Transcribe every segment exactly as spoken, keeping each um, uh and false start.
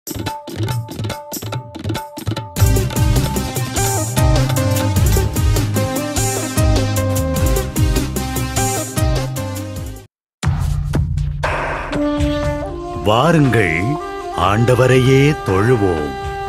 வாருங்கள், ஆண்டவரையே தொழுவோம்.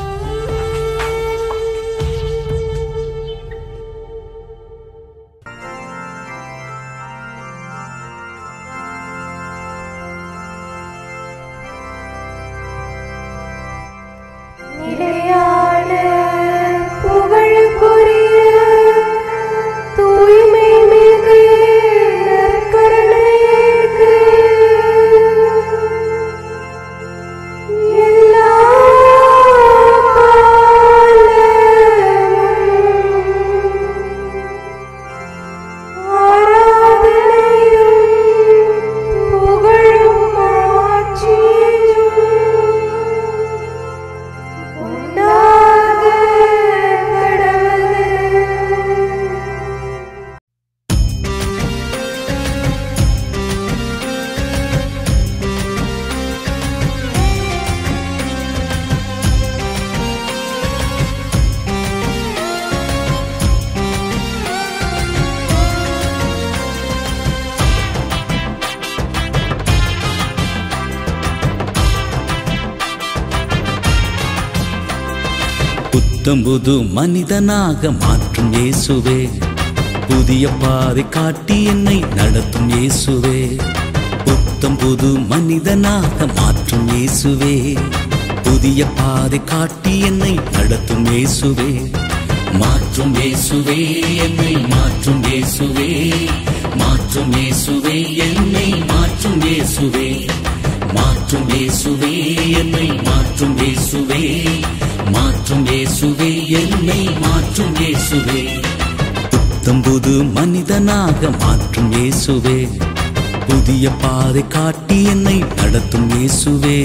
புத்தம்புது மனிதனாக மாற்றும் இயேசுவே, புதிய பாதை காட்டி என்னை நடத்தும் இயேசுவே. புத்தம்புது மனிதனாக மாற்றும் இயேசுவே, புதிய பாதை காட்டி என்னை நடத்தும் இயேசுவே. மாற்றும் இயேசுவே, என்னை மாற்றும் இயேசுவே, மாற்றும் இயேசுவே, என்னை மாற்றும் இயேசுவே. மாற்றும் இயேசுவே, என்னை மாற்றும் இயேசுவே, மாற்றும் இயேசுவே, என்னை மாற்றும் இயேசுவே. புத்தம்புது மனிதனாக மாற்றும் இயேசுவே, புதிய பாதை காட்டி என்னை நடத்தும் இயேசுவே.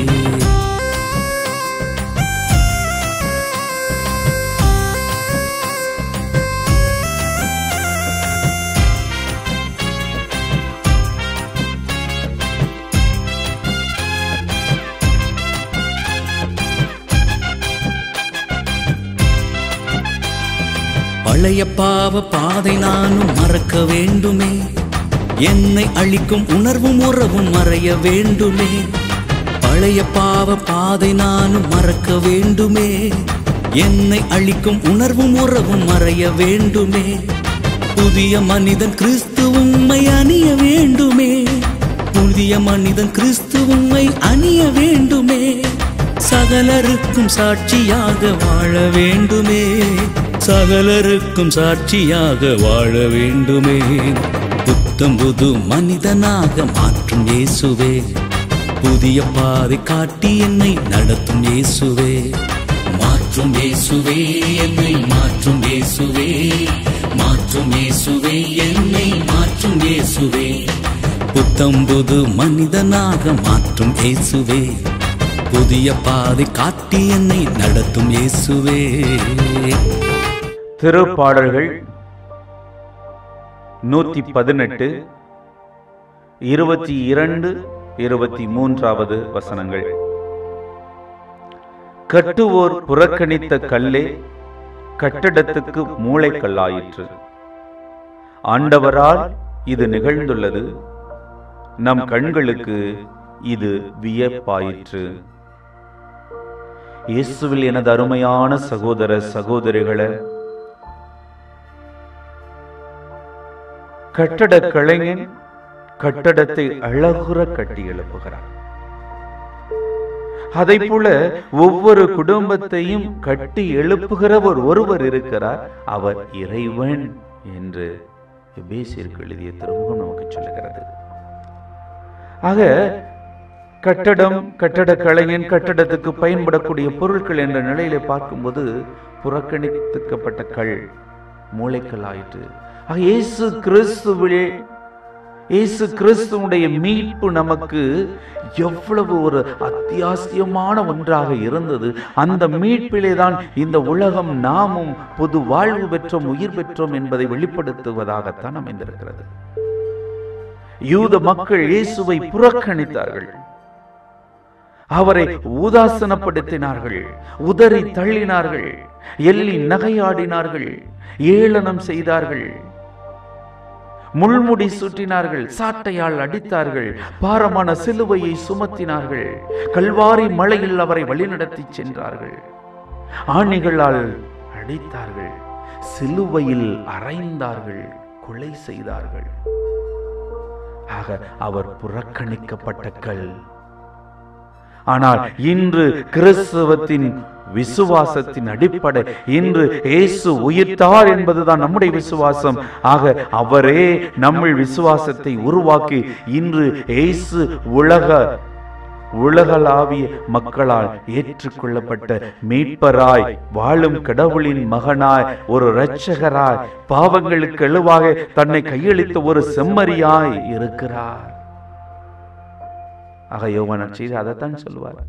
பழைய பாவ பாதை நானும் மறக்க வேண்டுமே, என்னை அழிக்கும் உணர்வும் உறவும் மறைய வேண்டுமே. பழைய பாவ பாதை நானும் மறக்க வேண்டுமே, என்னை அழிக்கும் உணர்வும் உறவும் மறைய வேண்டுமே. புதிய மனிதன் கிறிஸ்து உம்மை அணிய வேண்டுமே, புதிய மனிதன் கிறிஸ்து உம்மை அணிய வேண்டுமே. சகலருக்கும் சாட்சியாக வாழ வேண்டுமே, சகலருக்கும் சாட்சியாக வாழ வேண்டுமே. புத்தம்புது மனிதனாக மாற்றும் இயேசுவே, புதிய பாதை காட்டி என்னை நடத்தும் இயேசுவே. மாற்றும் இயேசுவே, என்னை மாற்றும் இயேசுவே, மாற்றும் இயேசுவே, என்னை மாற்றும் இயேசுவே. புத்தம்புது மனிதனாக மாற்றும் இயேசுவே, புதிய பாதை காட்டி என்னை நடத்தும் இயேசுவே. திருப்பாடல்கள் நூத்தி பதினெட்டு இருபத்தி இரண்டு இருபத்தி மூன்றாவது வசனங்கள். கட்டுவோர் புறக்கணித்த கல்லே கட்டடத்துக்கு மூளைக்கல்லாயிற்று. ஆண்டவரால் இது நிகழ்ந்துள்ளது, நம் கண்களுக்கு இது வியப்பாயிற்று. இயேசுவில் எனது அருமையான சகோதர சகோதரிகளே, கட்டட கலைஞன் கட்டடத்தை அழகுற கட்டி எழுப்புகிறார். அதை போல ஒவ்வொரு குடும்பத்தையும் கட்டி எழுப்புகிறவர் ஒருவர் இருக்கிறார், அவர் இறைவன் என்று எபேசியருக்கு எழுதிய திருமுகம் நமக்கு சொல்லுகிறது. ஆக கட்டடம், கட்டட கலைஞன், கட்டடத்துக்கு பயன்படக்கூடிய பொருட்கள் என்ற நிலையில பார்க்கும்போது புறக்கணித்துக்கப்பட்ட கல் மூளைக்கல் ஆயிற்று. இயேசு கிறிஸ்துவிலே, இயேசு கிறிஸ்துவுடைய மீட்பு நமக்கு எவ்வளவு ஒரு அத்தியாவசியமான ஒன்றாக இருந்தது. அந்த மீட்பிலே தான் இந்த உலகம் நாமும் பொது வாழ்வு பெற்றோம், உயிர் பெற்றோம் என்பதை வெளிப்படுத்துவதாகத்தான் அமைந்திருக்கிறது. யூத மக்கள் இயேசுவை புறக்கணித்தார்கள். அவரை உதாசனப்படுத்தினார்கள், உதறி தள்ளினார்கள், எள்ளி நகையாடினார்கள், ஏளனம் செய்தார்கள், முள்முடி சுற்றினார்கள், சாட்டையால் அடித்தார்கள், பாரமான சிலுவையை சுமத்தினார்கள், கல்வாரி மலையில் அவரை வழிநடத்தி சென்றார்கள், ஆணிகளால் அடித்தார்கள், சிலுவையில் அறைந்தார்கள், கொலை செய்தார்கள். ஆக அவர் புறக்கணிக்கப்பட்ட கல். ஆனால் இன்று கிறிஸ்தவத்தின் விசுவாசத்தின் அடிப்படை, இன்று இயேசு உயிர்த்தார் என்பதுதான் நம்முடைய விசுவாசம். ஆக அவரே நம்முடைய விசுவாசத்தை உருவாக்கி இன்று இயேசு உலக உலகளாவிய மக்களால் ஏற்றுக்கொள்ளப்பட்ட மீட்பராய், வாழும் கடவுளின் மகனாய், ஒரு இரட்சகராய், பாவங்களுக்கு எழுவாக தன்னை கையளித்த ஒரு செம்மறியாய் இருக்கிறார். ஆக யோவான் செய்து அதைத்தான் சொல்லுவார்,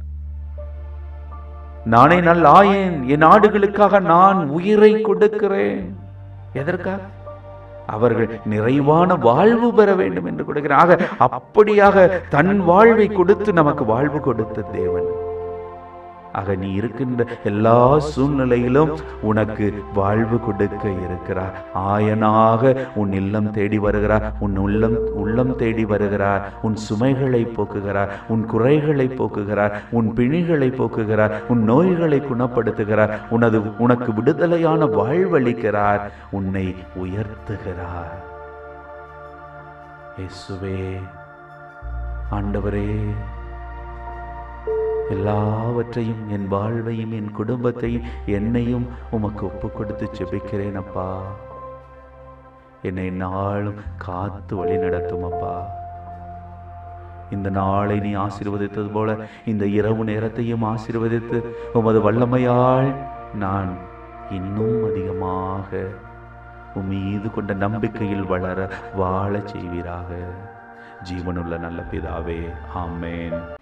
நானே நல்ல ஆயன், என் ஆடுகளுக்காக நான் உயிரை கொடுக்கிறேன். எதற்காக? அவர்கள் நிறைவான வாழ்வு பெற வேண்டும் என்று கொடுக்கிறார். ஆக அப்படியாக தன் வாழ்வை கொடுத்து நமக்கு வாழ்வு கொடுத்த தேவன். ஆக நீ இருக்கின்ற எல்லா சூழ்நிலையிலும் உனக்கு வாழ்வு கொடுக்க இருக்கிறார். ஆயனாக உன் இல்லம் தேடி வருகிறார், உன் உள்ளம் உள்ளம் தேடி வருகிறார், உன் சுமைகளை போக்குகிறார், உன் குறைகளை போக்குகிறார், உன் பிணிகளை போக்குகிறார், உன் நோய்களை குணப்படுத்துகிறார், உனது உனக்கு விடுதலையான வாழ்வளிக்கிறார், உன்னை உயர்த்துகிறார். இயேசுவே, ஆண்டவரே, எல்லாவற்றையும், என் வாழ்வையும், என் குடும்பத்தையும், என்னையும் உமக்கு ஒப்பு கொடுத்து ஜெபிக்கிறேன் அப்பா. என்னை நாளும் காத்து வழி நடத்தும் அப்பா. இந்த நாளை நீ ஆசீர்வதித்தது போல இந்த இரவு நேரத்தையும் ஆசீர்வதித்து உமது வல்லமையால் நான் இன்னும் அதிகமாக உம் மீது கொண்ட நம்பிக்கையில் வளர வாழ செய்வீராக. ஜீவனுள்ள நல்ல பிதாவே, ஆமேன்.